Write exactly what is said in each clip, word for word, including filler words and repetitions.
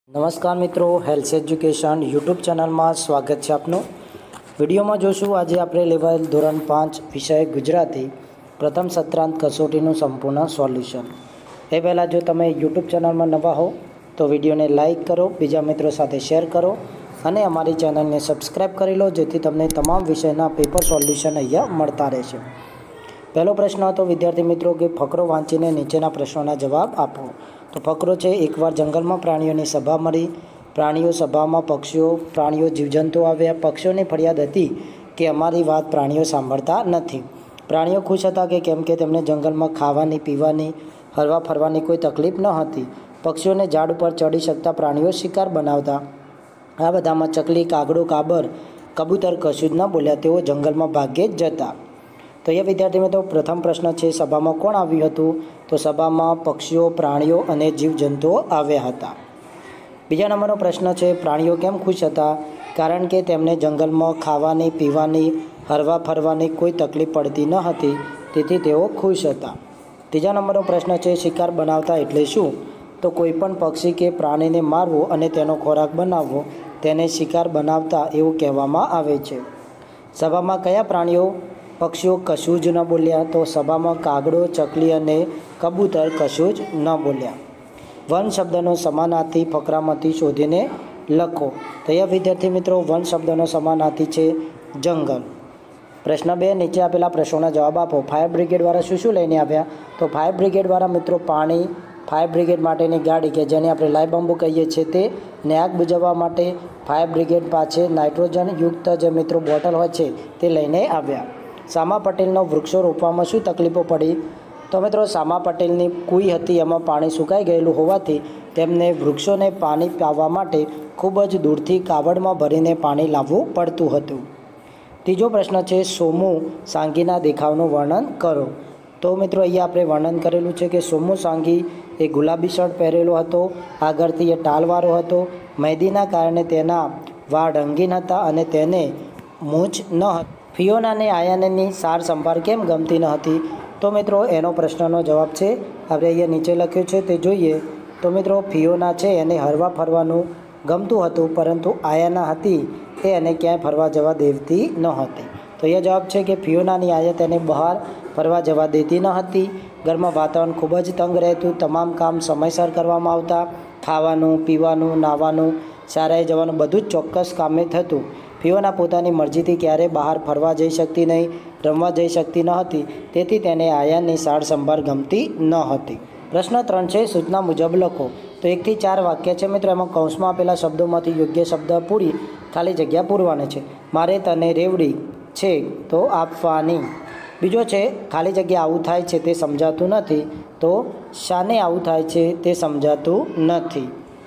નમસ્કાર મિત્રો, health education YouTube ચેનલમાં સ્વાગત છે આપનું। વિડીયોમાં જોશું આજે આપણે લેવાયેલ ધોરણ પાંચ વિષય ગુજરાતી પ્રથમ સત્રાંત કસોટીનું સંપૂર્ણ સોલ્યુશન। એ પહેલાં જો તમે યુટ્યુબ ચેનલમાં નવા હો તો વિડીયોને લાઇક કરો, બીજા મિત્રો સાથે શેર કરો અને અમારી ચેનલને સબસ્ક્રાઈબ કરી લો, જેથી તમને તમામ વિષયના પેપર સોલ્યુશન અહીંયા મળતા રહેશે। પહેલો પ્રશ્ન હતો વિદ્યાર્થી મિત્રો કે ફકરો વાંચીને નીચેના પ્રશ્નોના જવાબ આપો। તો ફકરો છે, એકવાર જંગલમાં પ્રાણીઓની સભા મળી, પ્રાણીઓ સભામાં પક્ષીઓ પ્રાણીઓ જીવજંતુઓ આવ્યા। પક્ષીઓની ફરિયાદ હતી કે અમારી વાત પ્રાણીઓ સાંભળતા નથી। પ્રાણીઓ ખુશ હતા કે કેમ કે તેમને જંગલમાં ખાવાની, પીવાની, હરવા ફરવાની કોઈ તકલીફ ન હતી। પક્ષીઓને ઝાડ ઉપર ચડી શકતા પ્રાણીઓ શિકાર બનાવતા। આ બધામાં ચકલી, કાગડો, કાબર, કબૂતર કશું જ ન બોલ્યા, તેઓ જંગલમાં ભાગ્યે જ જતા। તો અહીંયા વિદ્યાર્થી મિત્રો પ્રથમ પ્રશ્ન છે, સભામાં કોણ આવ્યું હતું? તો સભામાં પક્ષીઓ, પ્રાણીઓ અને જીવજંતુઓ આવ્યા હતા। બીજા નંબરનો પ્રશ્ન છે, પ્રાણીઓ કેમ ખુશ હતા? કારણ કે તેમને જંગલમાં ખાવાની, પીવાની, હરવા ફરવાની કોઈ તકલીફ પડતી ન હતી, તેથી તેઓ ખુશ હતા। ત્રીજા નંબરનો પ્રશ્ન છે, શિકાર બનાવતા એટલે શું? તો કોઈ પણ પક્ષી કે પ્રાણીને મારવો અને તેનો ખોરાક બનાવવો તેને શિકાર બનાવતા એવું કહેવામાં આવે છે। સભામાં કયા પ્રાણીઓ, પક્ષીઓ કશું જ ન બોલ્યા? તો સભામાં કાગડો, ચકલી અને કબૂતર કશું જ ન બોલ્યા। વન શબ્દનો સમાનાર્થી ફકરામાંથી શોધીને લખો। તો અહીંયા વિદ્યાર્થી મિત્રો વન શબ્દનો સમાનાર્થી છે જંગલ। પ્રશ્ન બે, નીચે આપેલા પ્રશ્નોના જવાબ આપો। ફાયર બ્રિગેડવાળા શું શું લઈને આવ્યા? તો ફાયર બ્રિગેડવાળા મિત્રો પાણી, ફાયર બ્રિગેડ માટેની ગાડી કે જેને આપણે લાઈવ બંબુ કહીએ છીએ તે, ને આગ બુઝાવવા માટે ફાયર બ્રિગેડ પાસે નાઇટ્રોજન યુક્ત જે મિત્રો બોટલ હોય છે તે લઈને આવ્યા। સામા પટેલનો વૃક્ષો રોપવામાં શું તકલીફો પડી? તો મિત્રો સામા પટેલની કુઈ હતી, એમાં પાણી સુકાઈ ગયેલું હોવાથી તેમને વૃક્ષોને પાણી પાવા માટે ખૂબ જ દૂરથી કાવડમાં ભરીને પાણી લાવવું પડતું હતું। ત્રીજો પ્રશ્ન છે, સોમુ સાંગીના દેખાવનું વર્ણન કરો। તો મિત્રો અહીંયા આપણે વર્ણન કરેલું છે કે સોમુ સાંગી એ ગુલાબી શર્ટ પહેરેલો હતો, આગળથી એ ટાલવાળો હતો, મહેંદીના કારણે તેના વાળ રંગીન હતા અને તેને મૂંછ ન હતી। ફિયોનાને આયાનની સાર સંભાળ કેમ ગમતી ન હતી? તો મિત્રો એનો પ્રશ્નનો જવાબ છે આપણે અહીંયા નીચે લખ્યું છે તે જોઈએ। તો મિત્રો ફિયોના છે એને હરવા ફરવાનું ગમતું હતું, પરંતુ આયાના હતી એ એને ક્યાંય ફરવા જવા દેતી ન હતી। તો અહીંયા જવાબ છે કે ફિયોનાની આયા તેને બહાર ફરવા જવા દેતી ન હતી। ઘરમાં વાતાવરણ ખૂબ જ તંગ રહેતું, તમામ કામ સમયસર કરવામાં આવતા, ખાવાનું, પીવાનું, નાહવાનું, શાળાએ જવાનું બધું જ ચોક્કસ કામે થતું। ફિયોના પોતાની મરજીથી ક્યારેય બહાર ફરવા જઈ શકતી નહીં, રમવા જઈ શકતી ન હતી, તેથી તેને આયાની સાર સંભાળ ગમતી ન હતી। પ્રશ્ન ત્રણ છે, સૂચના મુજબ લખો। તો એકથી ચાર વાક્ય છે મિત્રો, એમાં કૌંસમાં આપેલા શબ્દોમાંથી યોગ્ય શબ્દ પૂરી ખાલી જગ્યા પૂરવાની છે। મારે તને રેવડી છે તો આપવાની। બીજો છે, ખાલી જગ્યા આવું થાય છે તે સમજાતું નથી, તો શાને આવું થાય છે તે સમજાતું નથી।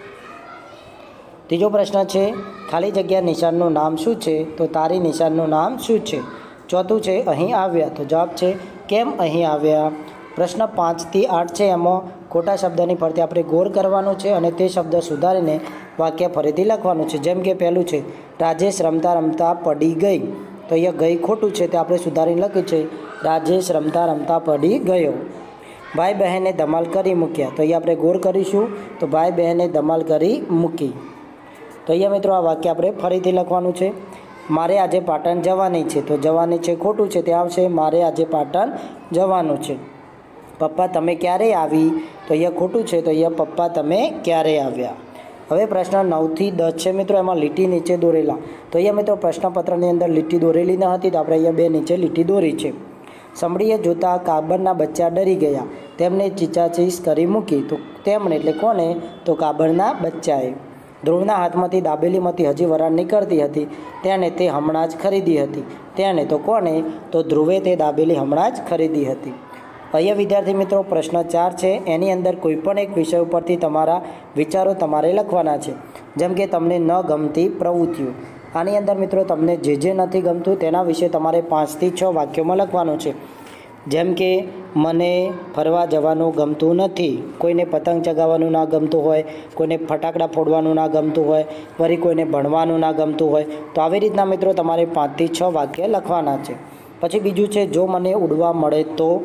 ત્રીજો પ્રશ્ન છે, ખાલી જગ્યા નિશાનનું નામ શું છે? તો તારી નિશાનનું નામ શું છે? ચોથું છે, અહીં આવ્યા। તો જવાબ છે કેમ અહીં આવ્યા। પ્રશ્ન પાંચથી આઠ છે, એમાં ખોટા શબ્દની ફરતે આપણે ગોળ કરવાનું છે અને તે શબ્દ સુધારીને વાક્ય ફરીથી લખવાનું છે। જેમ કે પહેલું છે, રાજેશ રમતા રમતા પડી ગઈ। તો અહીંયા ગઈ ખોટું છે, તે આપણે સુધારીને લખ્યું છે રાજેશ રમતા રમતા પડી ગયો। ભાઈ બહેને ધમાલ કરી મૂક્યા। તો અહીંયા આપણે ગોળ કરીશું, તો ભાઈ બહેને ધમાલ કરી મૂકી। તો અહીંયા મિત્રો આ વાક્ય આપણે ફરીથી લખવાનું છે। મારે આજે પાટણ જવાની છે। તો જવાની છે ખોટું છે, તે આવશે મારે આજે પાટણ જવાનું છે। પપ્પા તમે ક્યારે આવી? તો અહીંયા ખોટું છે, તો અહીંયા પપ્પા તમે ક્યારે આવ્યા। હવે પ્રશ્ન નવથી દસ છે મિત્રો, એમાં લીટી નીચે દોરેલા। તો અહીંયા મિત્રો પ્રશ્નપત્રની અંદર લીટી દોરેલી ન હતી, તો આપણે અહીંયા બે નીચે લીટી દોરી છે। સમડીએ જોતાં કાબરના બચ્ચા ડરી ગયા, તેમને ચીચાચીસ કરી મૂકી। તો તેમણે એટલે કોને? તો કાબરના બચ્ચાએ। ધ્રુવના હાથમાંથી દાબેલીમાંથી હજી વરાળ નીકળતી હતી, તેણે તે હમણાં જ ખરીદી હતી। તેણે તો કોને? તો ધ્રુવે તે દાબેલી હમણાં જ ખરીદી હતી। અહીંયા વિદ્યાર્થી મિત્રો પ્રશ્ન ચાર છે, એની અંદર કોઈપણ એક વિષય ઉપરથી તમારા વિચારો તમારે લખવાના છે। જેમ કે તમને ન ગમતી પ્રવૃત્તિઓ, આની અંદર મિત્રો તમને જે જે નથી ગમતું તેના વિશે તમારે પાંચથી છ વાક્યોમાં લખવાનું છે। જેમ કે મને ફરવા જવાનું ગમતું નથી, કોઈને પતંગ ચગાવવાનું ના ગમતું હોય, કોઈને ફટાકડા ફોડવાનું ના ગમતું હોય, વળી કોઈને ભણવાનું ના ગમતું હોય। તો આવી રીતના મિત્રો તમારે પાંચથી છ વાક્ય લખવાના છે। પછી બીજું છે, જો મને ઉડવા મળે તો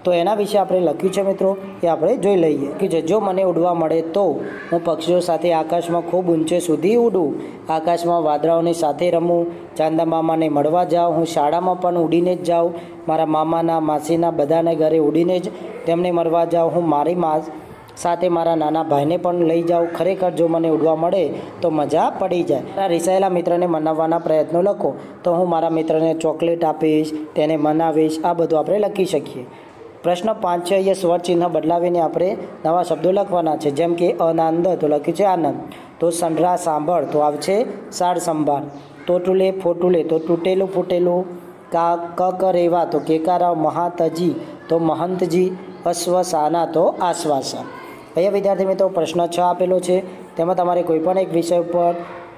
તો એના વિશે આપણે લખ્યું છે મિત્રો, એ આપણે જોઈ લઈએ કે જે જો મને ઉડવા મળે તો હું પક્ષીઓ સાથે આકાશમાં ખૂબ ઊંચે સુધી ઉડું, આકાશમાં વાદળાઓની સાથે રમું, ચાંદા મામાને મળવા જાઉં, હું શાળામાં પણ ઉડીને જ જાઉં, મારા મામાના માસીના બધાને ઘરે ઉડીને જ તેમને મળવા જાઉં, હું મારી મા સાથે મારા નાના ભાઈને પણ લઈ જાઉં, ખરેખર જો મને ઉડવા મળે તો મજા પડી જાય. મારા રિસાયેલા મિત્રને મનાવવાના પ્રયત્નો લખો. તો હું મારા મિત્રને ચોકલેટ આપીશ, તેને મનાવીશ, આ બધું આપણે લખી શકીએ. પ્રશ્ન પાંચ છે, અહીંયા સ્વર ચિહ્ન બદલાવીને આપણે નવા શબ્દો લખવાના છે. જેમ કે આનંદ તો લખ્યું છે આનંદ, તો સંભળા સાંભળ તો આવશે સાર સંભાળ, તોટુલે ફોટુલે તો તૂટેલું ફૂટેલું, કા કકરેવા તો કેકારાવ, મહાતજી તો મહંતજી, અશ્વસાના તો આશ્વાસન. અહીંયા વિદ્યાર્થી મિત્રો પ્રશ્ન છ આપેલો છે, તેમાં તમારે કોઈપણ એક વિષય ઉપર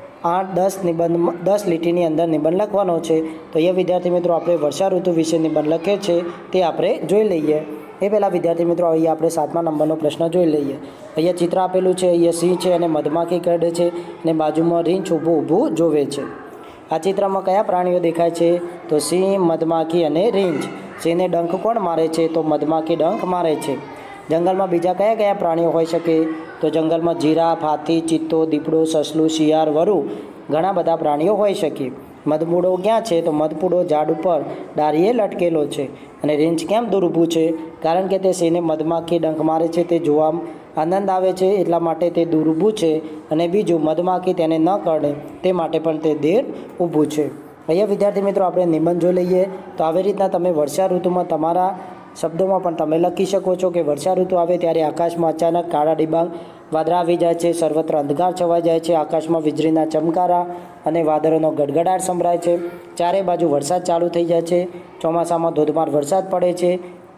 આઠ દસ નિબંધ દસ લીટીની અંદર નિબંધ લખવાનો છે. તો અહીંયા વિદ્યાર્થી મિત્રો આપણે વર્ષા ઋતુ વિશે નિબંધ લખે છે તે આપણે જોઈ લઈએ. એ પહેલાં વિદ્યાર્થી મિત્રો અહીંયા આપણે સાતમા નંબરનો પ્રશ્ન જોઈ લઈએ. અહીંયા ચિત્ર આપેલું છે, અહીંયા સિંહ છે અને મધમાખી કરડે છે અને બાજુમાં રીંછ ઊભું ઊભું જોવે છે. આ ચિત્રમાં કયા પ્રાણીઓ દેખાય છે? તો સિંહ, મધમાખી અને રીંછ. સિંહને ડંખ કોણ મારે છે? તો મધમાખી ડંખ મારે છે. જંગલમાં બીજા કયા કયા પ્રાણીઓ હોઈ શકે? તો જંગલમાં જીરાફ, હાથી, ચિત્તો, દીપડો, સસલું, શિયાળ, વરુ ઘણા બધા પ્રાણીઓ હોઈ શકે. મધપૂડો ક્યાં છે? તો મધપૂડો ઝાડ ઉપર ડાળીએ લટકેલો છે. અને રીંછ કેમ દૂર ઊભું છે? કારણ કે તે સિંહને મધમાખી ડંખ મારે છે તે જોવા આનંદ આવે છે એટલા માટે તે દૂર ઊભું છે. અને બીજું મધમાખી તેને ન કરડે તે માટે પણ તે દેર ઊભું છે. અહીંયા વિદ્યાર્થી મિત્રો આપણે નિબંધ જોઈ લઈએ. તો આવી રીતના તમે વર્ષા ઋતુમાં તમારા શબ્દોમાં પણ તમે લખી શકો છો કે વર્ષા ઋતુ આવે ત્યારે આકાશમાં અચાનક કાળા ડિબાંગ વાદળા આવી જાય છે, સર્વત્ર અંધકાર છવાઈ જાય છે, આકાશમાં વીજળીના ચમકારા અને વાદળોનો ગડગડાટ સંભળાય છે, ચારે બાજુ વરસાદ ચાલુ થઈ જાય છે, ચોમાસામાં ધોધમાર વરસાદ પડે છે,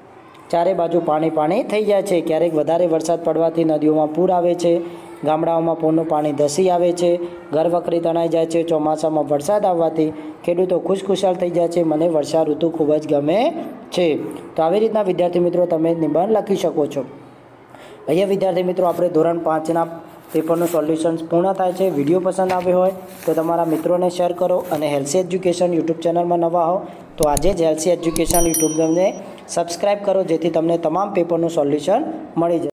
ચારે બાજુ પાણી પાણી થઈ જાય છે, ક્યારેક વધારે વરસાદ પડવાથી નદીઓમાં પૂર આવે છે, ગામડાઓમાં પૂરનું પાણી ધસી આવે છે, ઘર વખરી તણાઈ જાય છે, ચોમાસામાં વરસાદ આવવાથી ખેડૂતો ખુશખુશાલ થઈ જાય છે. મને વર્ષા ઋતુ ખૂબ જ ગમે છે. તો આવી રીતના વિદ્યાર્થી મિત્રો તમે નિબંધ લખી શકો છો. અહીંયા વિદ્યાર્થી મિત્રો આપણે ધોરણ પાંચના પેપરનું સોલ્યુશન પૂર્ણ થાય છે. વિડીયો પસંદ આવ્યો હોય તો તમારા મિત્રોને શેર કરો અને હેલ્સી એજ્યુકેશન યુટ્યુબ ચેનલમાં નવા હો તો આજે જ હેલ્સી એજ્યુકેશન યુટ્યુબ તમને સબસ્ક્રાઈબ કરો જેથી તમને તમામ પેપરનું સોલ્યુશન મળી જાય.